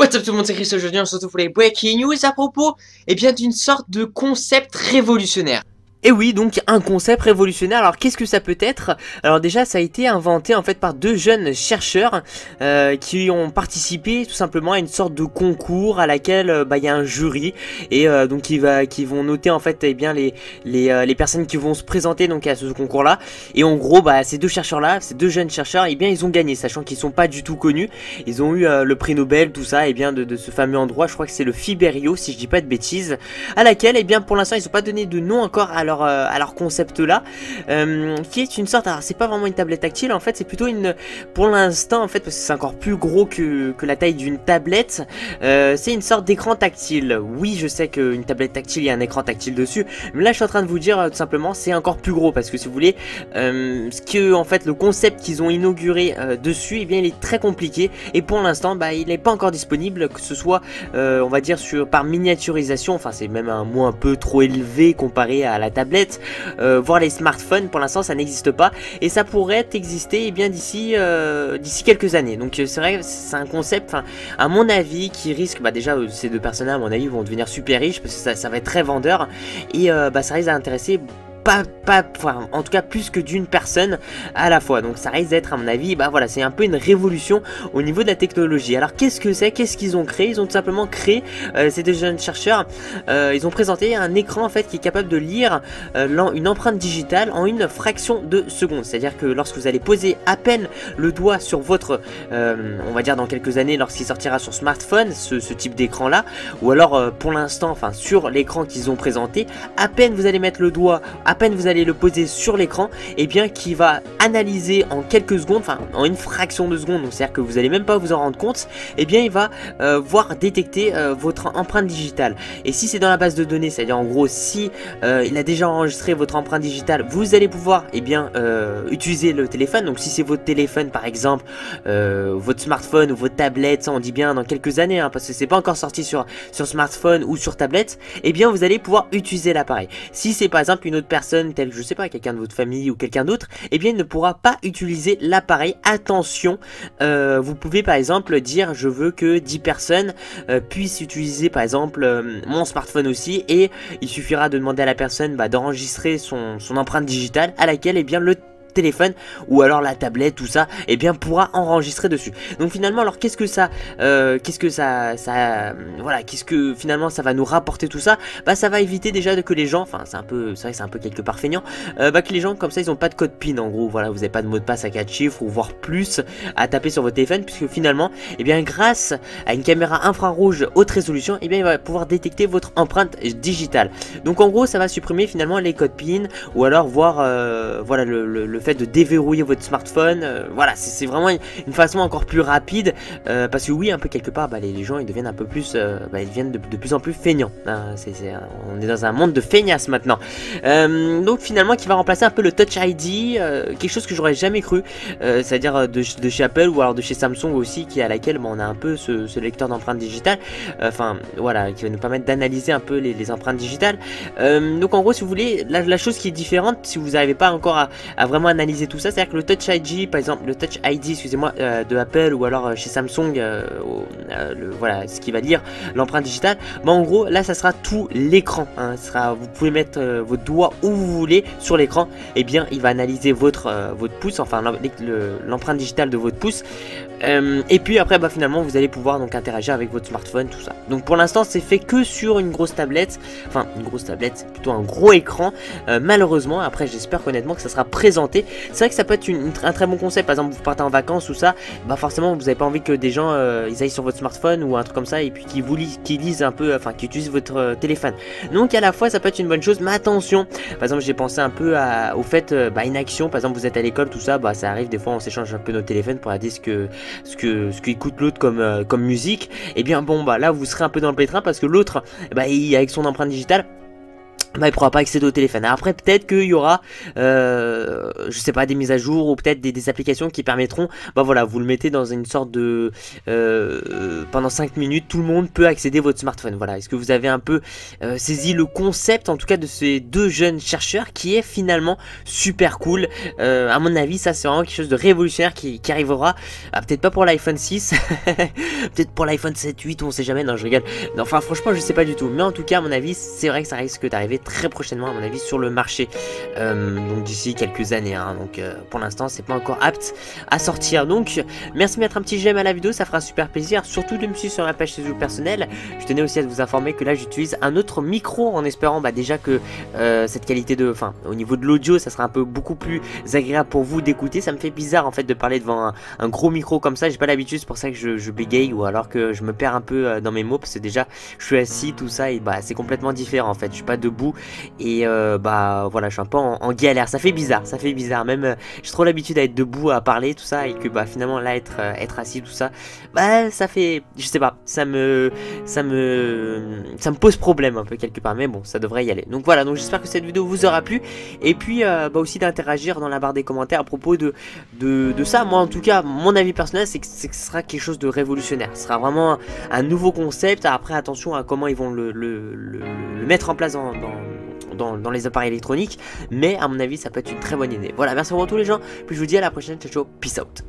What's up tout le monde, c'est Chris. Aujourd'hui on se retrouve pour les Breaking News à propos d'une sorte de concept révolutionnaire. Et oui, donc un concept révolutionnaire. Alors qu'est-ce que ça peut être? Alors déjà ça a été inventé en fait par deux jeunes chercheurs qui ont participé tout simplement à une sorte de concours à laquelle il y a un jury et donc qui vont noter en fait les personnes qui vont se présenter donc à ce concours là. Et en gros ces deux chercheurs là, ces deux jeunes chercheurs, ils ont gagné, sachant qu'ils sont pas du tout connus. Ils ont eu le prix Nobel, tout ça, de ce fameux endroit. Je crois que c'est le Fiberio si je dis pas de bêtises, à laquelle pour l'instant ils ont pas donné de nom encore à leur concept là, qui est une sorte, alors c'est pas vraiment une tablette tactile en fait, c'est plutôt pour l'instant en fait, parce que c'est encore plus gros que la taille d'une tablette, c'est une sorte d'écran tactile. Oui, je sais qu'une tablette tactile, il y a un écran tactile dessus, mais là je suis en train de vous dire tout simplement c'est encore plus gros, parce que si vous voulez, le concept qu'ils ont inauguré dessus, il est très compliqué, et pour l'instant il n'est pas encore disponible, que ce soit on va dire par miniaturisation, enfin c'est même un mot un peu trop élevé comparé à la tablette, voire les smartphones. Pour l'instant ça n'existe pas, et ça pourrait exister d'ici quelques années. Donc c'est vrai, c'est un concept, à mon avis, qui risque, déjà ces deux personnes là à mon avis vont devenir super riches, parce que ça va être très vendeur, et ça risque d'intéresser en tout cas plus que d'une personne à la fois. Donc ça risque d'être, à mon avis, c'est un peu une révolution au niveau de la technologie. Alors qu'est-ce que c'est, qu'est-ce qu'ils ont créé? Ils ont tout simplement créé, ces deux jeunes chercheurs, ils ont présenté un écran en fait qui est capable de lire une empreinte digitale en une fraction de seconde. C'est à dire que lorsque vous allez poser à peine le doigt sur votre, on va dire dans quelques années lorsqu'il sortira sur smartphone, ce type d'écran là, ou alors pour l'instant, sur l'écran qu'ils ont présenté, à peine vous allez mettre le doigt, à peine vous allez le poser sur l'écran, qui va analyser en quelques secondes, en une fraction de seconde, donc c'est à dire que vous allez même pas vous en rendre compte, il va détecter votre empreinte digitale. Et si c'est dans la base de données, c'est à dire en gros si il a déjà enregistré votre empreinte digitale, vous allez pouvoir utiliser le téléphone. Donc si c'est votre téléphone par exemple, votre smartphone ou votre tablette, ça on dit bien dans quelques années, parce que c'est pas encore sorti sur smartphone ou sur tablette, vous allez pouvoir utiliser l'appareil. Si c'est par exemple une autre personne, tel que je sais pas, quelqu'un de votre famille ou quelqu'un d'autre, il ne pourra pas utiliser l'appareil. Attention, vous pouvez par exemple dire je veux que 10 personnes puissent utiliser par exemple mon smartphone aussi, et il suffira de demander à la personne d'enregistrer son empreinte digitale, à laquelle le téléphone ou alors la tablette, tout ça, pourra enregistrer dessus. Donc finalement, alors qu'est-ce que finalement ça va nous rapporter tout ça? Ça va éviter déjà que les gens, c'est vrai que c'est un peu quelque part feignant, que les gens comme ça ils ont pas de code PIN, en gros, voilà, vous n'avez pas de mot de passe à 4 chiffres ou voire plus à taper sur votre téléphone, puisque finalement grâce à une caméra infrarouge haute résolution, il va pouvoir détecter votre empreinte digitale. Donc en gros ça va supprimer finalement les codes PIN, ou alors voir le fait de déverrouiller votre smartphone. Voilà, c'est vraiment une façon encore plus rapide, parce que oui, un peu quelque part les gens ils deviennent un peu plus ils deviennent de plus en plus feignants, hein. On est dans un monde de feignasses maintenant, donc finalement qui va remplacer un peu le Touch ID, quelque chose que j'aurais jamais cru, c'est à dire de chez Apple ou alors de chez Samsung aussi, à laquelle on a un peu ce lecteur d'empreintes digitales, voilà, qui va nous permettre d'analyser un peu les empreintes digitales. Donc en gros, si vous voulez, la chose qui est différente, si vous n'arrivez pas encore à vraiment analyser tout ça, c'est-à-dire que le Touch ID, par exemple, excusez-moi, de Apple ou alors chez Samsung, voilà, ce qui va lire l'empreinte digitale, en gros, là, ça sera tout l'écran, hein. Vous pouvez mettre votre doigt où vous voulez sur l'écran, il va analyser votre pouce, l'empreinte digitale de votre pouce, et puis après, finalement, vous allez pouvoir donc interagir avec votre smartphone, tout ça. Donc pour l'instant, c'est fait que sur une grosse tablette, c'est plutôt un gros écran, malheureusement. Après, j'espère honnêtement que ça sera présenté. C'est vrai que ça peut être un très bon concept. Par exemple, vous partez en vacances ou ça, forcément vous n'avez pas envie que des gens ils aillent sur votre smartphone ou un truc comme ça, et puis qu'ils lisent un peu, qui utilisent votre téléphone. Donc à la fois ça peut être une bonne chose, mais attention. Par exemple, j'ai pensé un peu au fait, une action, par exemple vous êtes à l'école, tout ça, ça arrive des fois, on s'échange un peu nos téléphones pour regarder ce qu'écoute l'autre comme musique. Là vous serez un peu dans le pétrin, parce que l'autre, avec son empreinte digitale, bah, il pourra pas accéder au téléphone. Après peut-être qu'il y aura je sais pas, des mises à jour ou peut-être des applications qui permettront, bah voilà, vous le mettez dans une sorte de pendant 5 minutes tout le monde peut accéder à votre smartphone. Voilà, est-ce que vous avez un peu saisi le concept en tout cas de ces deux jeunes chercheurs qui est finalement super cool. À mon avis ça c'est vraiment quelque chose de révolutionnaire qui arrivera, peut-être pas pour l'iPhone 6 peut-être pour l'iPhone 7, 8, on sait jamais, non je rigole, non, enfin franchement je sais pas du tout, mais en tout cas à mon avis c'est vrai que ça risque d'arriver très prochainement à mon avis sur le marché, donc d'ici quelques années, hein. Donc pour l'instant c'est pas encore apte à sortir. Donc merci de mettre un petit j'aime à la vidéo, ça fera super plaisir, surtout de me suivre sur la page Facebook personnelle. Je tenais aussi à vous informer que là j'utilise un autre micro en espérant déjà que cette qualité de, enfin au niveau de l'audio ça sera un peu beaucoup plus agréable pour vous d'écouter. Ça me fait bizarre en fait de parler devant un gros micro comme ça, j'ai pas l'habitude, c'est pour ça que je bégaye ou alors que je me perds un peu dans mes mots parce que déjà je suis assis tout ça et c'est complètement différent en fait, je suis pas debout et voilà, je suis un peu en galère, ça fait bizarre, même j'ai trop l'habitude à être debout à parler tout ça et que finalement là être assis tout ça, ça fait, je sais pas, ça me pose problème un peu quelque part, mais bon ça devrait y aller. Donc voilà, donc j'espère que cette vidéo vous aura plu et puis aussi d'interagir dans la barre des commentaires à propos de ça. Moi en tout cas mon avis personnel c'est que ce sera quelque chose de révolutionnaire, ce sera vraiment un nouveau concept. Après attention à comment ils vont le mettre en place dans les appareils électroniques, mais à mon avis ça peut être une très bonne idée. Voilà, merci pour tous les gens, puis je vous dis à la prochaine, ciao ciao, peace out.